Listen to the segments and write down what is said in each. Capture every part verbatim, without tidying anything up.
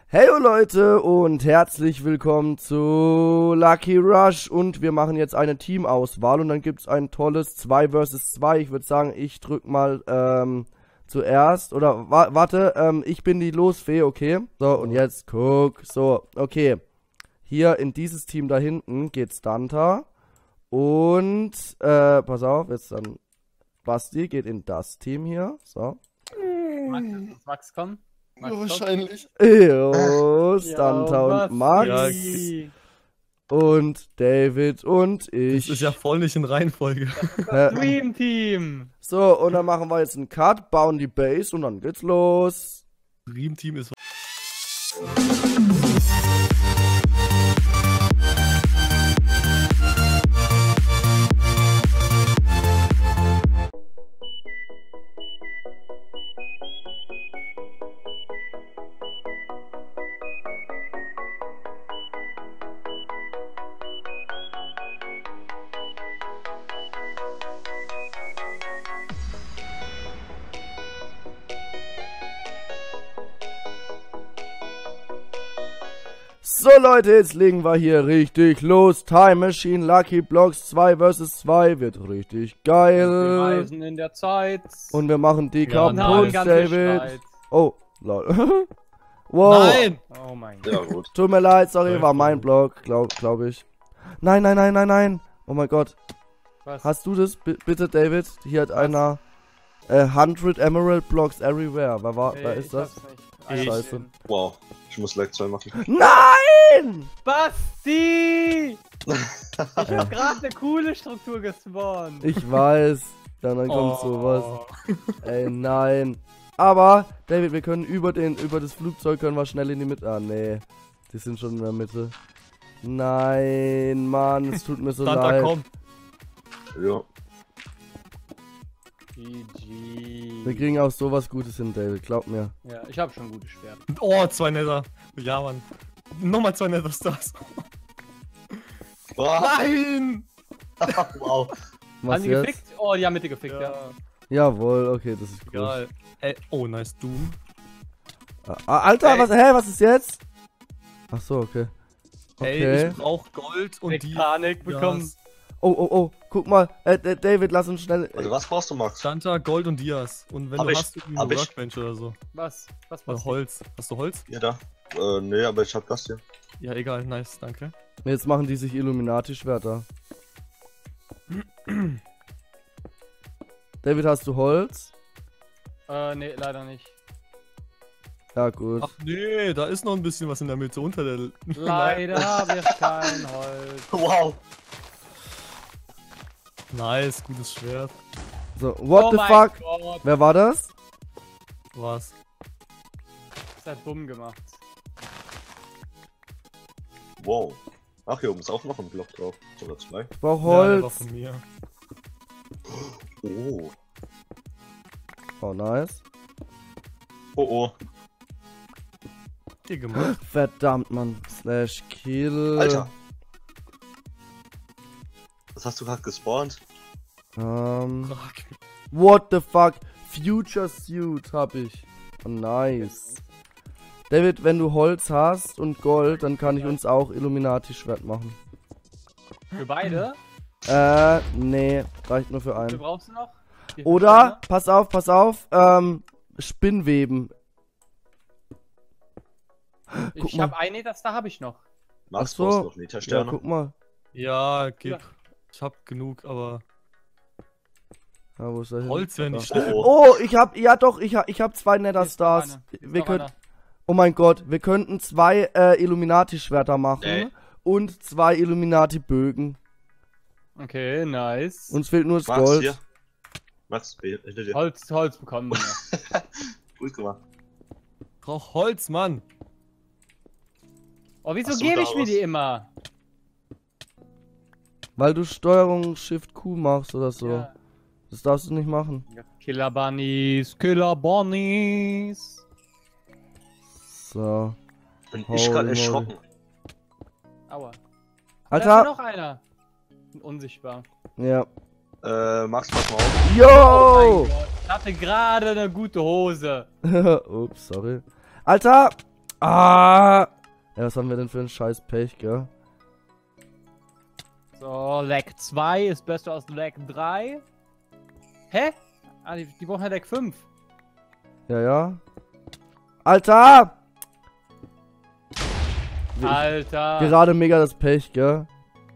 Hey Leute und herzlich willkommen zu Lucky Rush und wir machen jetzt eine Teamauswahl und dann gibt es ein tolles zwei versus zwei. Ich würde sagen, ich drück mal ähm, zuerst oder wa warte, ähm, ich bin die Losfee, okay? So und jetzt guck, so, okay. Hier in dieses Team da hinten geht Stanta und, äh, pass auf, jetzt dann Basti geht in das Team hier, so. Max, Max komm. Max, ja, wahrscheinlich. Jo, Stanta ja, und Max. Ja, und David und ich. Das ist ja voll nicht in Reihenfolge. Dream Team. So, und dann machen wir jetzt einen Cut, bauen die Base und dann geht's los. Dream Team ist... So Leute, jetzt legen wir hier richtig los. Time Machine, Lucky Blocks zwei versus zwei wird richtig Wir geil. reisen in der Zeit. Und wir machen die Ja, kaputt, nein, ganz David. Streit. Oh, lol. Wow. Nein! Oh mein Ja, Gott. gut. Tut mir leid, sorry, Läuft war mein gut. Block, glaub, glaub ich. Nein, nein, nein, nein, nein. Oh mein Gott. Was? Hast du das? B bitte, David. Hier hat einer äh, hundert Emerald Blocks everywhere. Wer war, Nee, wer ist ich das? hab's nicht. Ich. Scheiße. Wow. Ich muss Lag zwei machen. Nein! Basti! Ich hab gerade eine coole Struktur gespawnt. Ich weiß. Ja, dann kommt Oh. sowas. Ey, nein. Aber, David, wir können über den, über das Flugzeug können wir schnell in die Mitte. Ah, nee. Die sind schon in der Mitte. Nein, Mann, es tut mir so Santa, leid. komm. Ja. G G. Wir kriegen auch sowas Gutes hin, David, glaub mir. Ja, ich hab schon gute Schwert. Oh, zwei Nether. Ja, Mann. Nochmal zwei Nether Stars. Oh, Nein! wow. Was Haben die jetzt? gefickt? Oh, die haben Mitte gefickt, ja. Ja, Jawohl, okay, das ist gut. egal. Ey, oh, nice Doom. Ah, Alter, Ey. was, hä, was ist jetzt? Ach so, okay. Ey, Okay. ich brauch Gold und die... Panik bekommen. Dias. Oh, oh, oh, guck mal. Äh, äh, David, lass uns schnell. Also was brauchst du, Max? Santa, Gold und Dias. Und wenn Hab du ich, hast, irgendwie hab eine ich. Workbench oder so. Was? Was Oder passiert? Holz. Hast du Holz? Ja, da. Äh, nee, aber ich hab das hier. Ja, egal, nice, danke. Jetzt machen die sich Illuminati-Schwerter. David, hast du Holz? Äh, nee, leider nicht. Ja, gut. Ach nee, da ist noch ein bisschen was in der Mitte unter der... Leider habe ich kein Holz. Wow. Nice, gutes Schwert. So, what oh the mein fuck? Gott, Wer war das? Was? das hat Bumm gemacht. Wow. Ach, hier oben ist auch noch ein Block drauf. Oder zwei. Ich brauch Ja, der war Holz. von mir. Oh. Oh, nice. Oh, oh. Dir gemacht. Verdammt, Mann. Slash Kill. Alter. Was hast du gerade gespawnt? Ähm, Frag mich. what the fuck? Future Suit hab ich. Oh, nice. David, wenn du Holz hast und Gold, dann kann ich uns auch Illuminati-Schwert machen. Für beide? Äh, nee, reicht nur für Wie viel einen. brauchst du noch? Wie viel Oder, Steine? pass auf, pass auf, ähm, Spinnweben. guck Ich mal. hab eine, das da habe ich noch. Max, Ach so. brauchst du noch Ja, Litersterne? guck mal. Ja, gib. Ja. Ich hab genug, aber Ja, wo ist er hin? Holz wäre nicht Da. schlecht. Oh, oh. Oh, ich hab, ja doch, ich hab, ich hab zwei Nether Hier ist noch Stars. einer. Hier ist Wir noch können, einer. oh mein Gott, wir könnten zwei äh, Illuminati-Schwerter machen Nee. und zwei Illuminati-Bögen. Okay, nice. Uns fehlt nur das Max, Gold. hier. Max, hinter dir. Holz, Holz bekommen wir. Gut gemacht. Ich brauch Holz, Mann. Oh, wieso Ach so, gebe ich mir daraus. die immer? Weil du Steuerung Shift Q machst oder so. Ja. Das darfst du nicht machen. Killer Bunnies, Killer Bunnies. So. Bin ich Holy gerade moly. erschrocken. Aua. Da ist ja Alter! noch einer. Unsichtbar. Ja. Äh, Max, pass mal auf. Oh Yo! mein Gott, ich hatte gerade eine gute Hose. Ups, sorry. Alter! Ah! Ja, was haben wir denn für ein scheiß Pech, gell? So, Lag zwei ist besser als Lag drei. Hä? Ah, die, die brauchen ja Lag fünf. Ja, ja. Alter! Alter. Gerade mega das Pech, gell?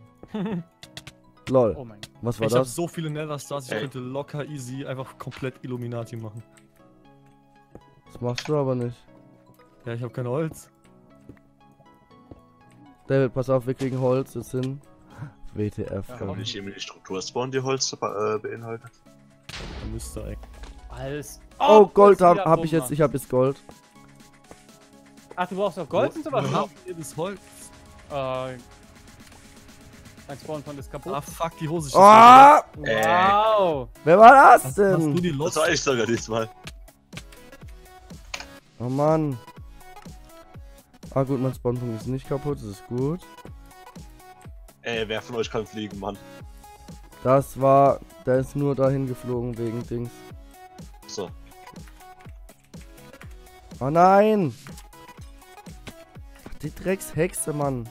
Lol. Oh mein Gott. Was war Ich habe das? so viele Nether Stars, ich Ey. könnte locker easy einfach komplett Illuminati machen. Das machst du aber nicht. Ja, ich habe kein Holz. David, pass auf, wir kriegen Holz jetzt hin. W T F. Ja, komm. Kann nicht irgendwie die Struktur spawnen, die Holz äh, beinhaltet? Da müsste eigentlich. Alles. Oh, Gold das ist hab, wieder hab ich dumm, jetzt, ich hab jetzt Gold. Ach, du brauchst auch Gold und sowas? Wo habt ihr das Holz? Äh. Mein Spawn von ist kaputt. Ah, fuck, die Hose ist Ah! Wow. Wer war das Hast, hast du denn? die Das Lost? war ich sogar diesmal. Oh Mann. Ah gut, mein Spawnpunkt ist nicht kaputt, das ist gut. Ey, wer von euch kann fliegen, Mann? Das war, der ist nur dahin geflogen wegen Dings. So. Oh nein! Die Dreckshexe, Mann.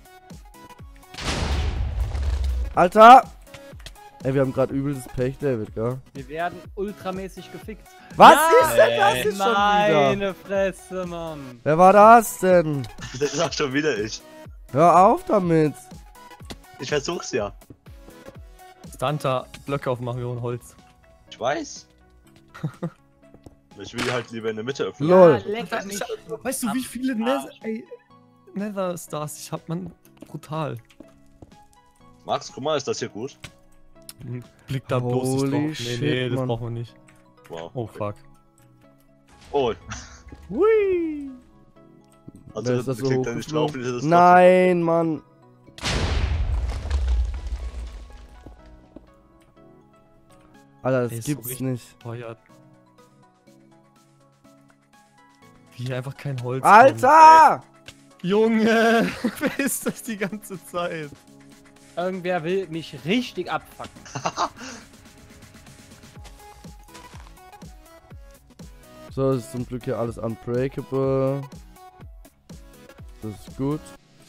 Alter! Ey, wir haben gerade übelstes Pech, David, gell? Wir werden ultramäßig gefickt. Was Ja, ist denn das jetzt schon wieder? Meine Fresse, Mann. Wer war das denn? Das war schon wieder ich. Hör auf damit! Ich versuch's ja. Stanta, Blöcke aufmachen, wir holen Holz. Ich weiß. Ich will halt lieber in der Mitte öffnen. Lol. Ja, lecker mich. Weißt du, wie viele Nether, ey, Nether Stars ich hab, man? Brutal. Max, guck mal, ist das hier gut? Blick da bloß nicht Holy drauf. Nee, shit, nee, das Mann. brauchen wir nicht. Wow. Oh fuck. Oh, Hui! also Wer das, ist das das so klingt ja nicht drauf, hochgeflogen? das ist Nein, Mann! Alter, das Ey, ist so gibt's richtig- nicht. Feuert. Wie hier einfach kein Holz. Alter! kommt. Junge, wer ist das die ganze Zeit? Irgendwer will mich richtig abfucken. So, das ist zum Glück hier alles unbreakable. Das ist gut.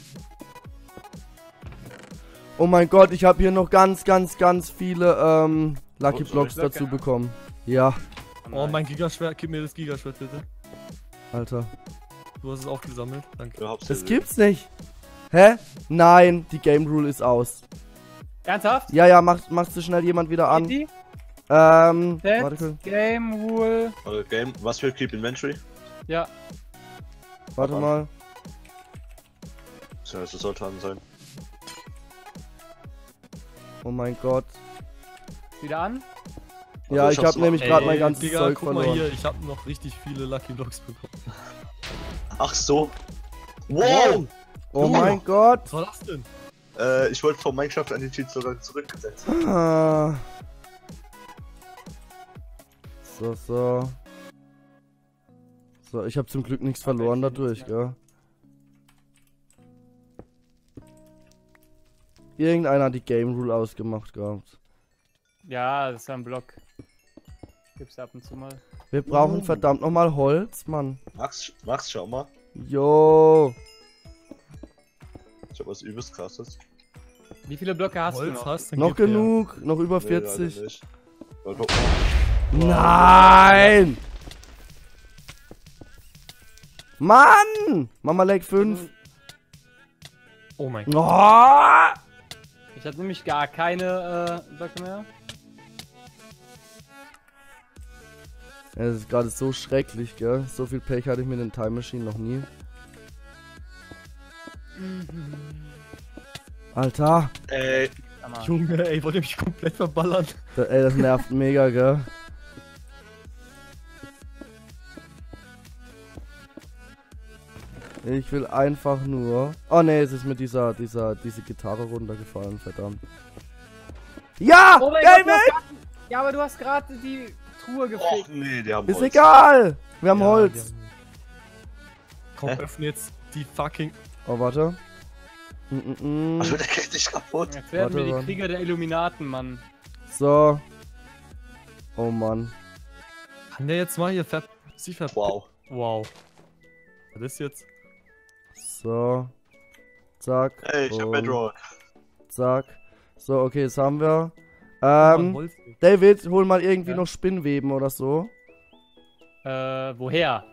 Oh mein Gott, ich habe hier noch ganz, ganz, ganz viele ähm, Lucky Oh, sorry. Blocks dazu Blöcke. bekommen. Ja, Oh, mein Gigaschwert, gib mir das Gigaschwert bitte. Alter. Du hast es aufgesammelt, danke. Ja, hab's Das ja gibt's nicht. Hä? Nein, die Game Rule ist aus. Ernsthaft? Ja, ja, macht, macht so schnell jemand wieder an. Die? Ähm, Set, warte, kurz. Game Rule. Also Game, was für Keep Inventory? Ja. warte mal. Ja, das sollte an sein. Oh mein Gott. Wieder an. Ja, Also, ich hab's habe mal- nämlich gerade mein Ey, ganzes Digga, Zeug guck verloren. mal hier, ich habe noch richtig viele Lucky Blocks bekommen. Ach so. Wow! Oh Junge. mein Gott. Was war das denn? Äh, ich wollte von Minecraft an die Cheats sogar zurückgesetzt. Ah. So, so. So, ich habe zum Glück nichts verloren ich will dadurch, nichts gell? Irgendeiner hat die Game Rule ausgemacht gehabt. Ja, das ist ein Block. Gibt's ab und zu mal. Wir brauchen Oh. verdammt nochmal Holz, Mann. Max, Max, schau mal. Jo. Ich hab was übelst krasses. Wie viele Blöcke hast du Holz noch? hast, dann Noch gib her. genug. Noch über Nee, leider vierzig. nicht. Ja, guck mal. Nein! Mann! Mama Leg fünf. Oh mein Gott. Oh! Ich hatte nämlich gar keine äh, Blöcke mehr. Ja, das ist gerade so schrecklich, gell? So viel Pech hatte ich mit den Time Machine noch nie. Alter! Ey, Hammer. Junge, ey, wollt ihr mich komplett verballern? Da, ey, das nervt mega, gell? Ich will einfach nur... Oh ne, es ist mit dieser, dieser, diese Gitarre runtergefallen, verdammt. Ja! Oh mein Gott, David! du hast grad- ja, aber du hast gerade die Truhe och gefickt. nee, die haben Ist Holz. egal! Wir haben Ja, Holz. die haben- Komm, Hä? öffne jetzt die fucking... Oh, warte. Mm -mm -mm. Also der kriegt dich kaputt. Jetzt werden Warte, wir die warte. Krieger der Illuminaten, Mann. So. Oh Mann. Kann der jetzt mal hier ver... sich ver... Wow. Wow. Was ist jetzt? So. Zack. Ey, ich hab und Bedrock. Zack. So, okay, das haben wir. Ähm, Ähm, Holz. David, hol mal irgendwie Ja. noch Spinnweben oder so. Äh, woher?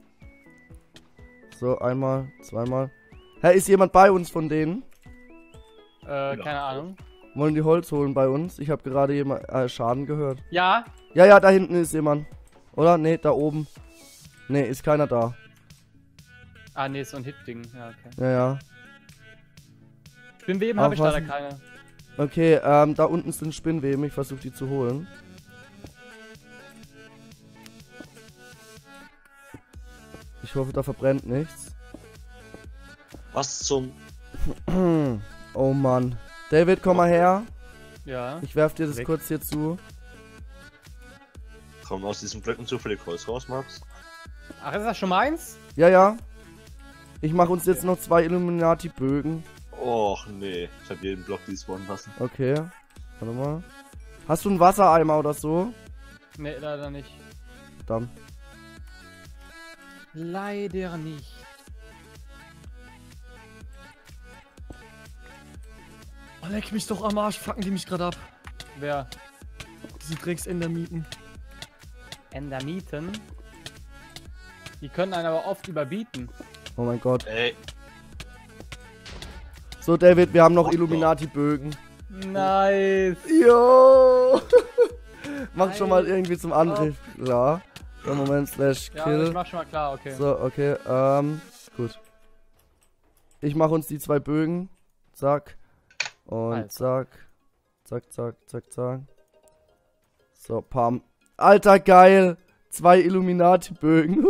So, einmal, zweimal. Hä, ist jemand bei uns von denen? Äh, keine Ahnung. Wollen die Holz holen bei uns? Ich habe gerade jemand äh, Schaden gehört. Ja, Ja, ja, da hinten ist jemand. Oder? Nee, da oben. Nee, ist keiner da. ah nee, ist so ein Hit-Ding. Ja, okay. Ja, ja. Spinnweben habe ich leider Aufpassen. keine. Okay, ähm, da unten sind Spinnweben. Ich versuche die zu holen. Ich hoffe, da verbrennt nichts. Was zum... Oh Mann. David, komm mal her. Ja. Ich werf dir das Weg. kurz hier zu. Kommen aus diesen Blöcken zufällig Holz raus, Max? Ach, ist das schon meins? Ja, ja. Ich mache uns jetzt noch zwei Illuminati-Bögen. Och nee, ich hab jeden Block despawnen lassen. Okay. Warte mal. Hast du einen Wassereimer oder so? Nee, leider nicht. Verdammt. Leider nicht. Oh, leck mich doch am Arsch, fucken die mich gerade ab. Wer? Diese Drecks-Endermieten. Endermieten? Die können einen aber oft überbieten. Oh mein Gott. Ey, So, David, wir haben noch Och, Illuminati-Bögen. Nice. Jo! Mach schon mal Geil. irgendwie zum Angriff. Klar. So, Moment, slash Ja, kill. ich mach schon mal klar, okay. So, okay, ähm, gut. Ich mache uns die zwei Bögen. Zack. Und Alter. zack. Zack, zack, zack, zack. So, pam. Alter, geil. Zwei Illuminati-Bögen.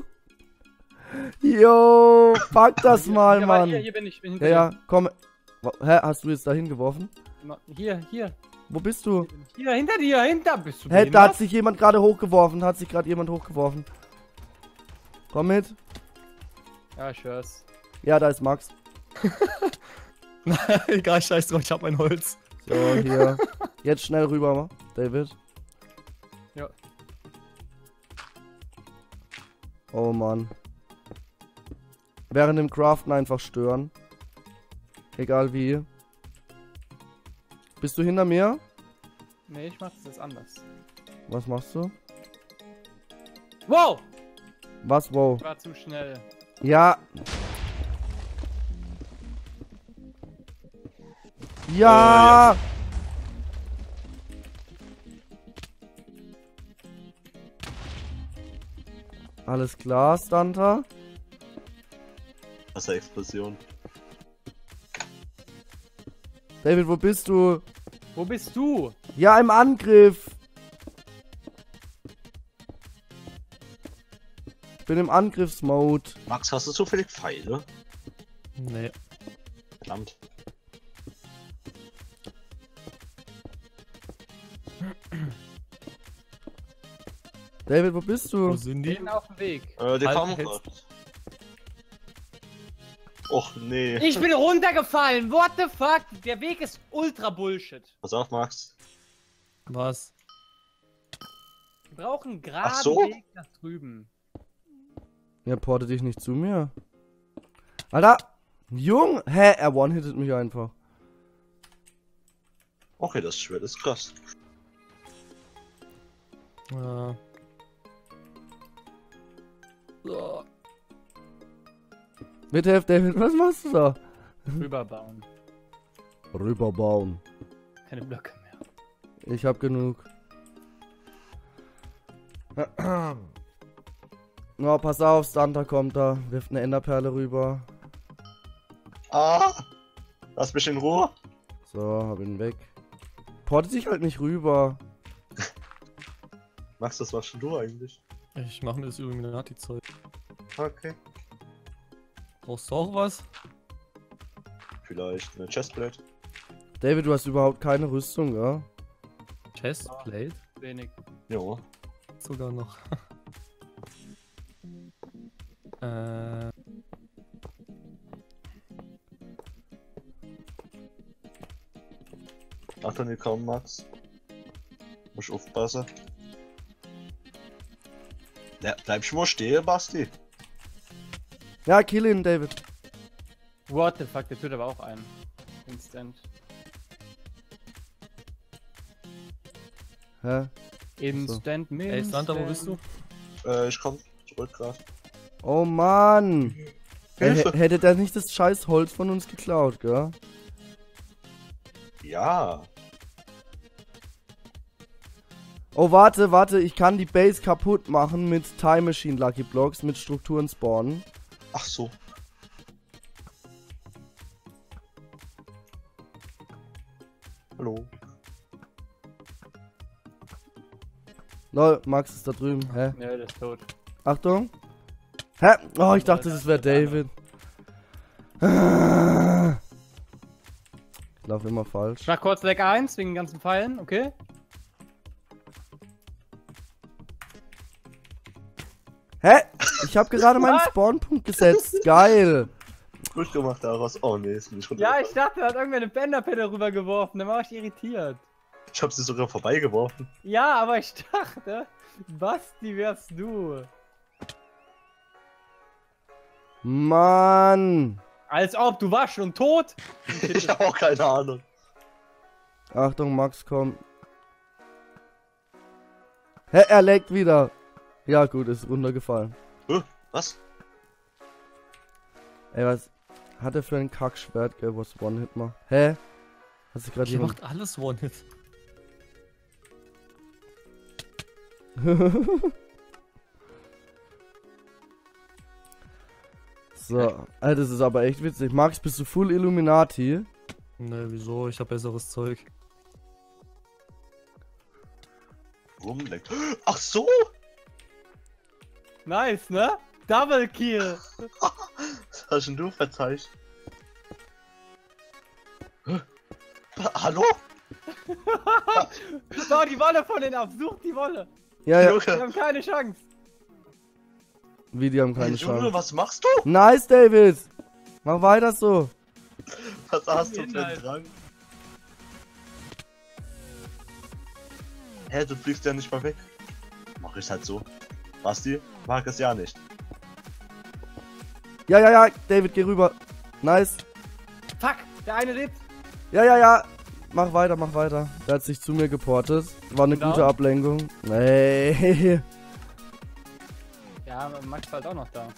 Jo, pack das mal, hier, warte, Mann. Hier, hier bin ich, bin hinter Ja, ja, dir. komm. Wa- Hä, hast du jetzt da hingeworfen? Hier, hier. Wo bist du? Hier, hinter dir, hinter. Bist du Hä, da behindert? hat sich jemand gerade hochgeworfen. Hat sich gerade jemand hochgeworfen. Komm mit. Ja, ich hör's. Ja, da ist Max. Egal, scheiß drauf, ich hab mein Holz. So, hier. Jetzt schnell rüber, David. Ja. Oh Mann. Während dem Craften einfach stören. Egal wie. Bist du hinter mir? Nee, ich mach das jetzt anders. Was machst du? Wow! Was? Wow. Ich war zu schnell. Ja. Ja! Alles klar, Stunter. Wasserexplosion. David, wo bist du? Wo bist du? Ja, im Angriff. Ich bin im Angriffsmode. Max, hast du zufällig Pfeile? Nee. Verdammt. David, wo bist Wo du? sind Ich die? bin auf dem Weg. Äh, die Halt, kommen hältst- gerade. Och nee. Ich bin runtergefallen. What the fuck? Der Weg ist ultra Bullshit. Pass auf, Max. Was? Wir brauchen einen geraden Ach so? Weg nach drüben. Ja, porte dich nicht zu mir. Alter! Jung! Hä? Er one-hittet mich einfach. Okay, das Schwert ist krass. Ja. So. Mithilf, David, was machst du da? Rüberbauen. Rüberbauen. Keine Blöcke mehr. Ich hab genug. No, pass auf, Stunter kommt da. Wirft eine Enderperle rüber. Ah! Lass mich in Ruhe. So, hab ihn weg. Portet sich halt nicht rüber. Max, das warst schon du eigentlich. Ich mach mir das Illuminati-Zeug. Okay. Brauchst du auch was? Vielleicht eine Chestplate. David, du hast überhaupt keine Rüstung, ja? Chestplate? Wenig. Jo. Sogar noch. äh. Achtung, die kommen, Max. Muss aufpassen. Ja, bleib schon mal stehen, Basti. Ja, kill ihn, David. What the fuck, der tut aber auch einen. Instant. Hä? Instant, so. Ey, Santa, wo bist du? Äh, ich komm zurück gerade. Oh Mann! Ey, Hilfe. h- hätte der nicht das scheiß Holz von uns geklaut, gell? Ja. Oh, warte, warte, ich kann die Base kaputt machen mit Time Machine Lucky Blocks, mit Strukturen spawnen. Ach so. Hallo. Lol, Max ist da drüben. Hä? Ne, der ist tot. Achtung. Hä? Oh, ich dachte, das wäre David. Ich lauf immer falsch. Ich mach kurz Leg eins wegen den ganzen Pfeilen, okay? Hä? Ich habe gerade meinen Spawnpunkt gesetzt. Geil. Gut gemacht daraus. Oh nee, ist nicht runter. Ja, ich dachte, er hat irgendwer eine Bänderpelle rübergeworfen, dann war ich irritiert. Ich hab sie sogar vorbeigeworfen. Ja, aber ich dachte, Basti wärst du. Mann. Als ob, du warst schon tot. Ich hab auch keine Ahnung. Achtung, Max kommt. Hä, er leckt wieder. Ja, gut, ist runtergefallen. Huh? Was? Ey, was hat er für ein Kackschwert, gell, was One-Hit macht? Hä? Hast du gerade Hier jemand... macht alles One-Hit. So, Alter, das ist aber echt witzig. Max, bist du Full Illuminati? Ne, wieso? Ich hab besseres Zeug. Rumleckt. Ach so! Nice, ne? Double Kill. Was hast denn du verzeiht? Hä? Hallo? Bau die Wolle von denen ab, such die Wolle. Ja, ja. Wir Junge, haben keine Chance. Wie, die haben keine hey, Junge, Chance. was machst du? Nice, David. Mach weiter so. Was hast du für Inhalt. einen Drang? Hä, du fliegst ja nicht mal weg. Mach ich halt so. Basti mag es ja nicht. Ja, ja, ja, David, geh rüber. Nice. Fuck, der eine lebt. Ja, ja, ja. Mach weiter, mach weiter. Der hat sich zu mir geportet. War eine Genau. gute Ablenkung. Nee. Ja, Max ist halt auch noch da.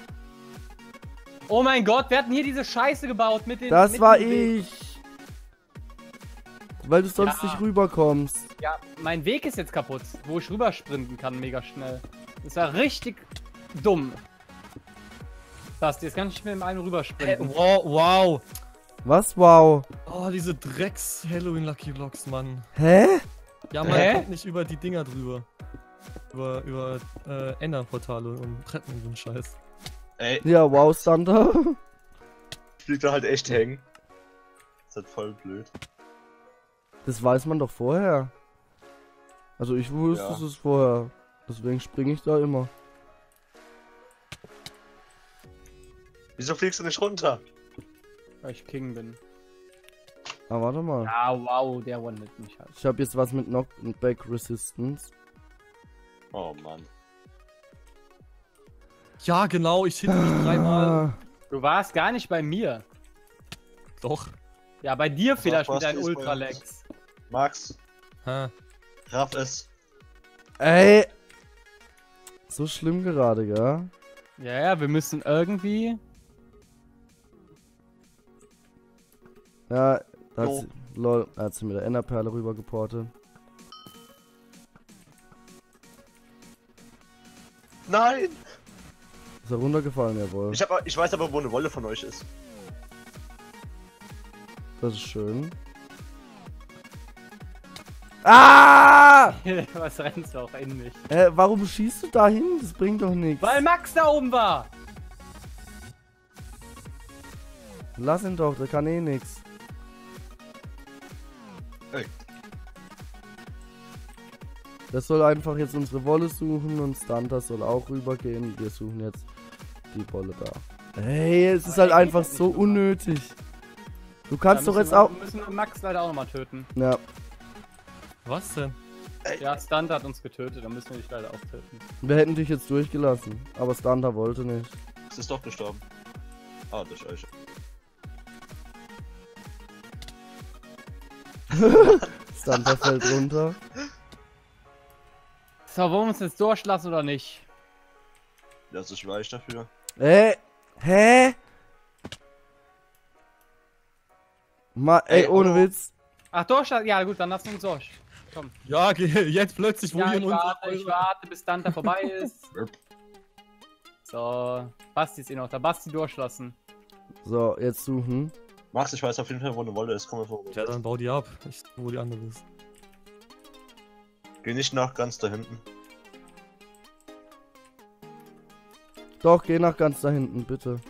Oh mein Gott, wir hatten hier diese Scheiße gebaut mit den... Das mit war dem Weg. ich. Weil du sonst Ja. nicht rüberkommst. Ja, mein Weg ist jetzt kaputt, wo ich rübersprinten kann, mega schnell. Das war richtig dumm. Basti, jetzt kann ich nicht mit dem einen Äh, rübersprinten. wow, wow. Was? Wow. Oh, diese Drecks-Halloween-Lucky Blocks, Mann. Hä? Ja, man Hä? kommt nicht über die Dinger drüber. Über, über äh, Enderportale und Treppen und so ein Scheiß. Ey, Ja, wow, Santa. fliegt da halt echt hängen. Das ist halt voll blöd. Das weiß man doch vorher. Also ich wusste Ja. es vorher. Deswegen springe ich da immer. Wieso fliegst du nicht runter? Weil ich King bin. Ah, warte mal. Ah, wow, der one-hit mich halt. Ich habe jetzt was mit Knockback Resistance. Oh Mann. Ja, genau, ich hitte mich dreimal. Ah, Du warst gar nicht bei mir. Doch. Ja, bei dir vielleicht mit Basti deinen ist bei Ultralex. Max, Ha. raff es. ey. So schlimm gerade, gell? Ja, ja, wir müssen irgendwie... Ja, da hat Jo. sie, lol, da hat sie mit der Enderperle rüber geportet. Nein! Ist er runtergefallen, jawohl. Ich, hab, ich weiß aber, wo eine Wolle von euch ist. Das ist schön. Ah! Was rennst du auch in mich? Äh, warum schießt du da hin? Das bringt doch nichts. Weil Max da oben war! Lass ihn doch, der kann eh nix. Ey. Das soll einfach jetzt unsere Wolle suchen und Stunter soll auch rübergehen. Wir suchen jetzt die Wolle da. Hey, es ist Aber halt der geht einfach halt nicht so rüber. unnötig. Du kannst Da doch müssen jetzt wir, auch... müssen wir Max leider auch nochmal töten. Ja, Was denn? Ja, Stunt hat uns getötet, dann müssen wir dich leider auch töten. wir hätten dich jetzt durchgelassen. Aber Stunter wollte nicht. Es ist doch gestorben. Ah, durch euch. Stunter fällt runter. So, wollen wir uns jetzt durchlassen oder nicht? Das ist reich dafür. Äh, hä? Ma, ey, Ey, ohne hallo. Witz. Ach, durchlassen? Ja, gut, dann lass uns durch. Komm. Ja, geh- jetzt plötzlich, wo Ja, ihr ich uns. warte, ich warte, bis Dante vorbei ist. So, Basti ist eh noch da. Basti durchlassen. So, jetzt suchen. Max, ich weiß auf jeden Fall, wo eine Wolle ist. Komm mal vor. Ja, dann bau die ab. Ich, wo die andere ist. Geh nicht nach ganz da hinten. Doch, geh nach ganz da hinten, bitte.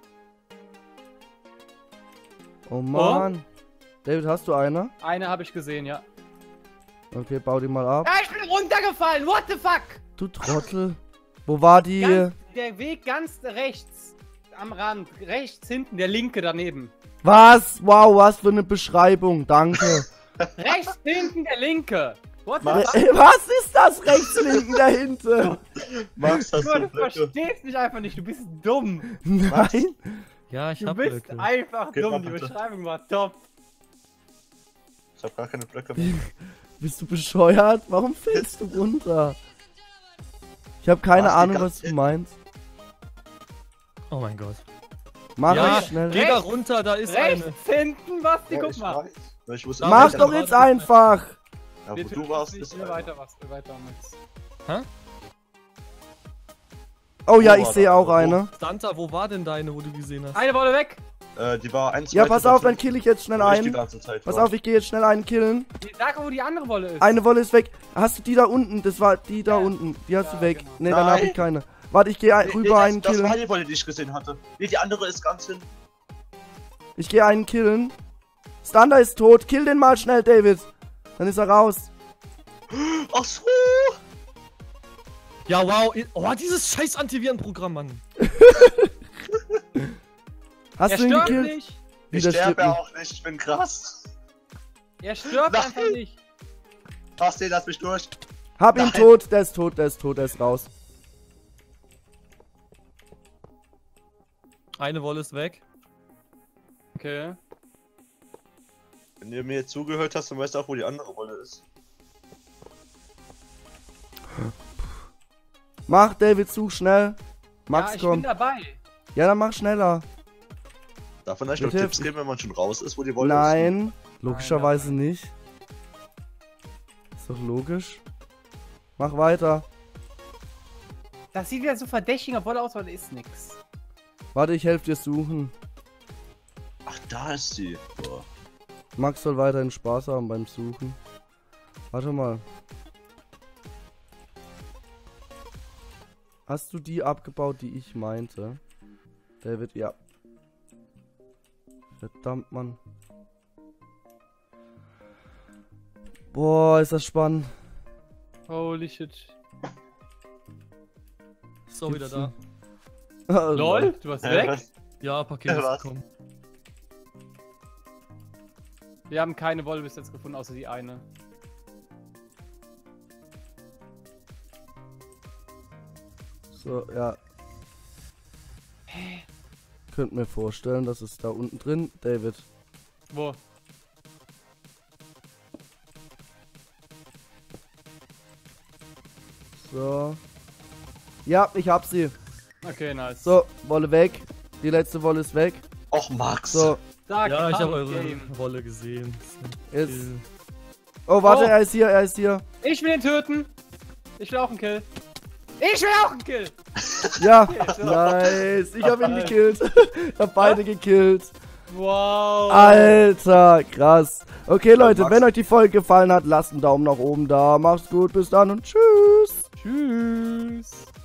Oh Mann. David, hast du eine? Eine habe ich gesehen, ja. Okay, bau die mal ab. Ja, ich bin runtergefallen. What the fuck? Du Trottel. Wo war die? Ganz, der Weg ganz rechts am Rand. Rechts hinten, der linke daneben. Was? Wow, was für eine Beschreibung. Danke. Rechts hinten, der linke. What the Was? fuck? Äh, was ist das rechts linken dahinter? Max, hast Du, du du Blöcke? verstehst mich einfach nicht. Du bist dumm. Nein. Ja, ich Du hab bist Blöcke. einfach Gib mal dumm. Die bitte. Beschreibung war top. Ich hab gar keine Blöcke mehr. Bist du bescheuert? Warum fällst du runter? Ich habe keine Was, die Ahnung, ganze- was du meinst. Oh mein Gott. Mach Ja, ich schnell. Geh da Rechts, runter, da ist eine. Rechts hinten, Basti, Ja, guck ich mal. weiß. Ja, ich wusste Mach nicht, doch jetzt einfach. Ja, Wir wo tun du warst, nicht ist mehr einer. weiter, was weiter Max. Oh ja, Wo ich war sehe da? auch Wo? eine. Santa, wo war denn deine, wo du gesehen hast? Eine Wolle weg. Äh, die war eins. Ja, pass auf, dann kill ich jetzt schnell Die einen. ganze Zeit Pass war. auf, ich gehe jetzt schnell einen killen. Die- Sag, wo die andere Wolle ist. Eine Wolle ist weg. Hast du die da unten? Das war die da Ja. unten. Die hast Ja, du weg. genau. Ne, dann habe Nein. ich keine. Warte, ich gehe ein, Nee, rüber nee, einen das, das war killen. die Wolle, die ich gesehen hatte. Nee, die andere ist ganz hin. Ich gehe einen killen. Stander ist tot. Kill den mal schnell, David. Dann ist er raus. Ach so. Ja, wow. Oh, dieses scheiß Antivirenprogramm, Mann. Hast Er du ihn stirbt gekillt? nicht. Ich Wieder sterbe stirbt auch nicht, ich bin krass. Er stirbt Nein. einfach nicht. Basti, lass mich durch. Hab ihn Nein. tot. Der ist tot, der ist tot, der ist raus. Eine Wolle ist weg. Okay. Wenn du mir jetzt zugehört hast, dann weißt du auch, wo die andere Wolle ist. Mach, David, such schnell. Max, ja, ich komm. bin dabei. Ja, dann mach schneller. Darf man eigentlich noch Bitte? Tipps geben, wenn man schon raus ist, wo die Wolle ist? Nein, logischerweise nicht. Ist doch logisch. Mach weiter. Das sieht wieder so verdächtig auf Wolle aus, aber da ist nix. Warte, ich helfe dir suchen. Ach, da ist sie. Boah. Max soll weiterhin Spaß haben beim Suchen. Warte mal. Hast du die abgebaut, die ich meinte? David, ja. Verdammt, Mann. Boah, ist das spannend. Holy shit. Ist auch wieder da. Lol, du warst Äh, weg? was? Ja, Paket Ja, ist was? gekommen. Wir haben keine Wolle bis jetzt gefunden, außer die eine. So, ja. Könnt mir vorstellen, dass es da unten drin, David. Wo? So. Ja, ich hab sie. Okay, nice. So, Wolle weg. Die letzte Wolle ist weg. Och, Max. So, Sag, Ja, ich habe Kampf eure Game. Wolle gesehen. jetzt. Kill. Oh, warte, Oh. er ist hier, er ist hier. Ich will ihn töten. Ich will auch einen Kill. Ich will auch einen Kill. Ja, Okay, so. nice. Ich hab ihn gekillt. Ich hab beide gekillt. Wow. Alter, krass. Okay, Leute, Max. wenn euch die Folge gefallen hat, lasst einen Daumen nach oben da. Macht's gut, bis dann und tschüss. Tschüss.